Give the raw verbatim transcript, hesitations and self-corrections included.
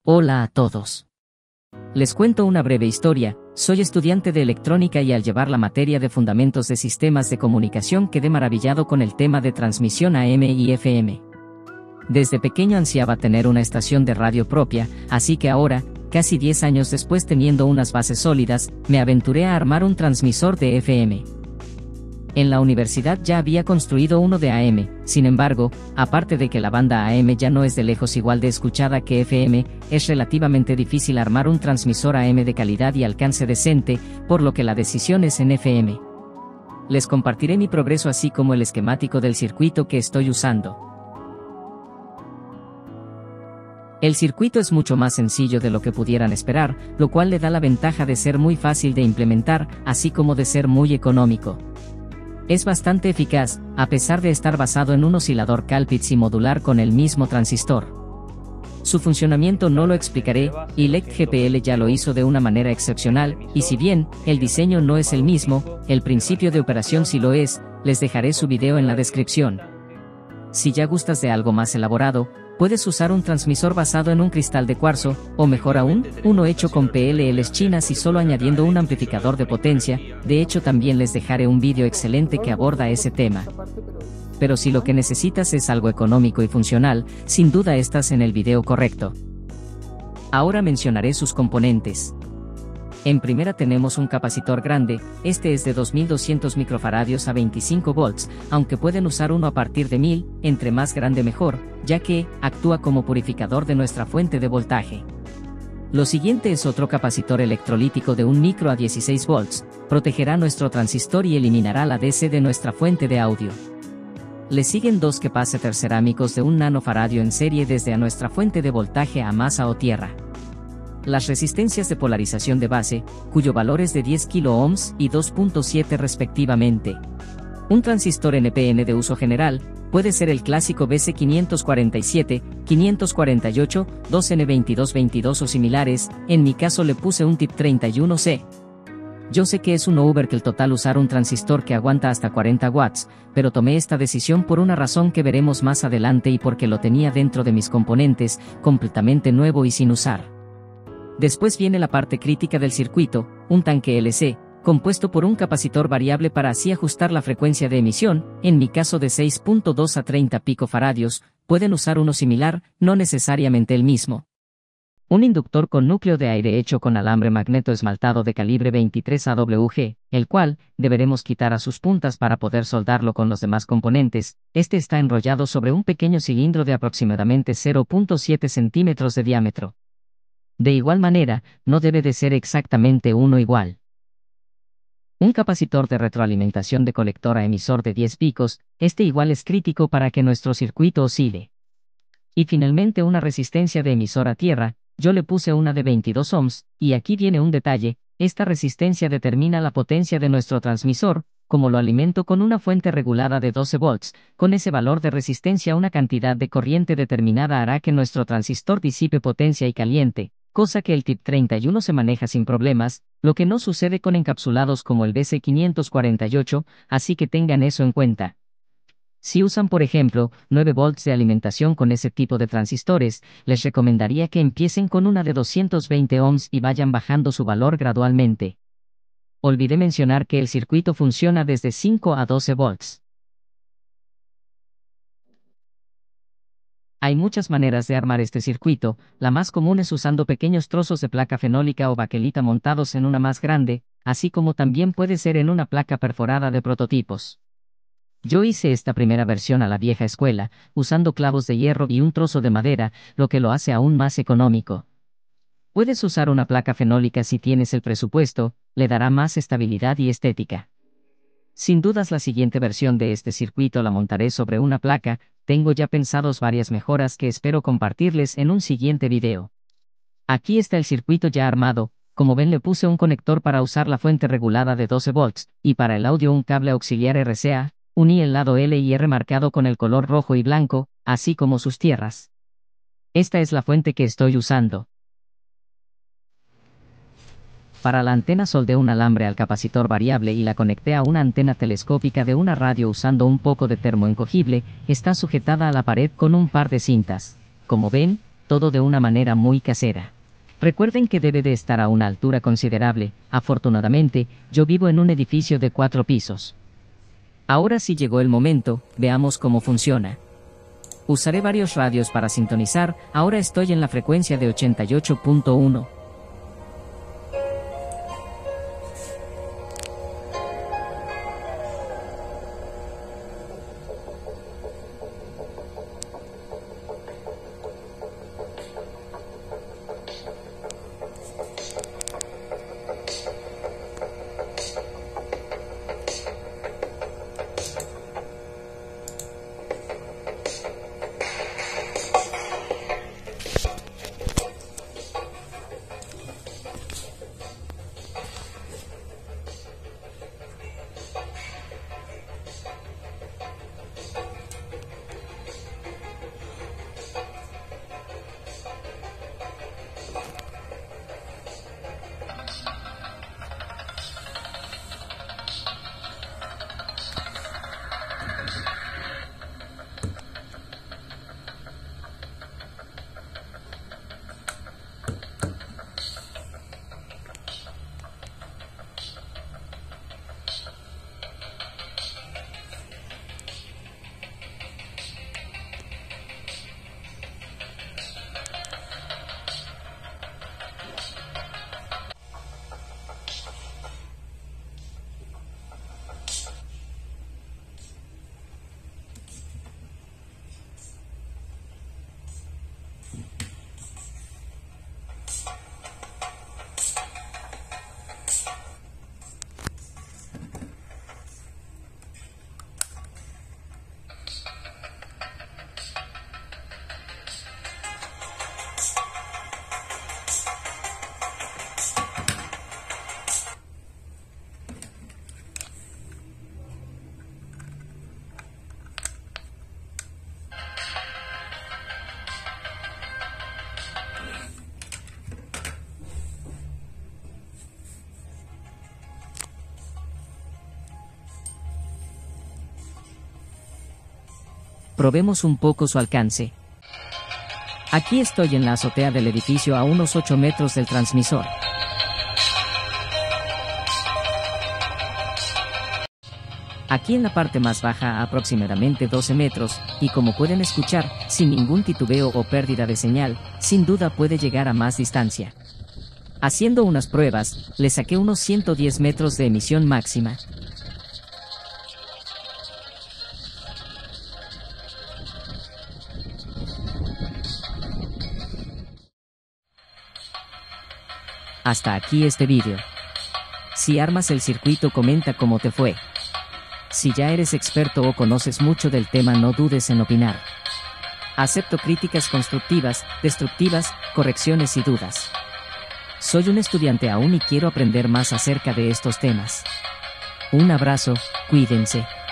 Hola a todos. Les cuento una breve historia. Soy estudiante de electrónica y al llevar la materia de fundamentos de sistemas de comunicación quedé maravillado con el tema de transmisión A M y F M. Desde pequeño ansiaba tener una estación de radio propia, así que ahora, casi diez años después teniendo unas bases sólidas, me aventuré a armar un transmisor de F M. En la universidad ya había construido uno de A M, sin embargo, aparte de que la banda A M ya no es de lejos igual de escuchada que F M, es relativamente difícil armar un transmisor A M de calidad y alcance decente, por lo que la decisión es en F M. Les compartiré mi progreso así como el esquemático del circuito que estoy usando. El circuito es mucho más sencillo de lo que pudieran esperar, lo cual le da la ventaja de ser muy fácil de implementar, así como de ser muy económico. Es bastante eficaz, a pesar de estar basado en un oscilador Colpitts y modular con el mismo transistor. Su funcionamiento no lo explicaré, ElectGPL ya lo hizo de una manera excepcional, y si bien el diseño no es el mismo, el principio de operación sí lo es. Les dejaré su video en la descripción. Si ya gustas de algo más elaborado, puedes usar un transmisor basado en un cristal de cuarzo, o mejor aún, uno hecho con P L Ls chinas y solo añadiendo un amplificador de potencia. De hecho también les dejaré un vídeo excelente que aborda ese tema. Pero si lo que necesitas es algo económico y funcional, sin duda estás en el video correcto. Ahora mencionaré sus componentes. En primera tenemos un capacitor grande, este es de dos mil doscientos microfaradios a veinticinco volts, aunque pueden usar uno a partir de mil, entre más grande mejor, ya que actúa como purificador de nuestra fuente de voltaje. Lo siguiente es otro capacitor electrolítico de un micro a dieciséis volts, protegerá nuestro transistor y eliminará la D C de nuestra fuente de audio. Le siguen dos capacitors cerámicos de un nanofaradio en serie desde a nuestra fuente de voltaje a masa o tierra. Las resistencias de polarización de base, cuyo valor es de diez kilo ohms y dos punto siete respectivamente. Un transistor N P N de uso general, puede ser el clásico B C quinientos cuarenta y siete, quinientos cuarenta y ocho, dos N veintidós veintidós o similares, en mi caso le puse un T I P treinta y uno C. Yo sé que es un overkill total usar un transistor que aguanta hasta cuarenta watts, pero tomé esta decisión por una razón que veremos más adelante y porque lo tenía dentro de mis componentes, completamente nuevo y sin usar. Después viene la parte crítica del circuito, un tanque L C, compuesto por un capacitor variable para así ajustar la frecuencia de emisión, en mi caso de seis punto dos a treinta picofaradios, pueden usar uno similar, no necesariamente el mismo. Un inductor con núcleo de aire hecho con alambre magneto esmaltado de calibre veintitrés A W G, el cual deberemos quitar a sus puntas para poder soldarlo con los demás componentes. Este está enrollado sobre un pequeño cilindro de aproximadamente cero punto siete centímetros de diámetro. De igual manera, no debe de ser exactamente uno igual. Un capacitor de retroalimentación de colector a emisor de diez picos, este igual es crítico para que nuestro circuito oscile. Y finalmente una resistencia de emisor a tierra, yo le puse una de veintidós ohms, y aquí viene un detalle, esta resistencia determina la potencia de nuestro transmisor. Como lo alimento con una fuente regulada de doce volts, con ese valor de resistencia una cantidad de corriente determinada hará que nuestro transistor disipe potencia y caliente, cosa que el T I P treinta y uno se maneja sin problemas, lo que no sucede con encapsulados como el B C quinientos cuarenta y ocho, así que tengan eso en cuenta. Si usan por ejemplo, nueve volts de alimentación con ese tipo de transistores, les recomendaría que empiecen con una de doscientos veinte ohms y vayan bajando su valor gradualmente. Olvidé mencionar que el circuito funciona desde cinco a doce volts. Hay muchas maneras de armar este circuito, la más común es usando pequeños trozos de placa fenólica o baquelita montados en una más grande, así como también puede ser en una placa perforada de prototipos. Yo hice esta primera versión a la vieja escuela, usando clavos de hierro y un trozo de madera, lo que lo hace aún más económico. Puedes usar una placa fenólica si tienes el presupuesto, le dará más estabilidad y estética. Sin dudas la siguiente versión de este circuito la montaré sobre una placa. Tengo ya pensados varias mejoras que espero compartirles en un siguiente video. Aquí está el circuito ya armado, como ven le puse un conector para usar la fuente regulada de doce volts, y para el audio un cable auxiliar R C A, uní el lado L y R marcado con el color rojo y blanco, así como sus tierras. Esta es la fuente que estoy usando. Para la antena soldé un alambre al capacitor variable y la conecté a una antena telescópica de una radio usando un poco de termoencogible, está sujetada a la pared con un par de cintas. Como ven, todo de una manera muy casera. Recuerden que debe de estar a una altura considerable. Afortunadamente, yo vivo en un edificio de cuatro pisos. Ahora sí llegó el momento, veamos cómo funciona. Usaré varios radios para sintonizar, ahora estoy en la frecuencia de ochenta y ocho punto uno. Probemos un poco su alcance. Aquí estoy en la azotea del edificio a unos ocho metros del transmisor. Aquí en la parte más baja a aproximadamente doce metros, y como pueden escuchar, sin ningún titubeo o pérdida de señal, sin duda puede llegar a más distancia. Haciendo unas pruebas, le saqué unos ciento diez metros de emisión máxima. Hasta aquí este vídeo. Si armas el circuito, comenta cómo te fue. Si ya eres experto o conoces mucho del tema, no dudes en opinar. Acepto críticas constructivas, destructivas, correcciones y dudas. Soy un estudiante aún y quiero aprender más acerca de estos temas. Un abrazo, cuídense.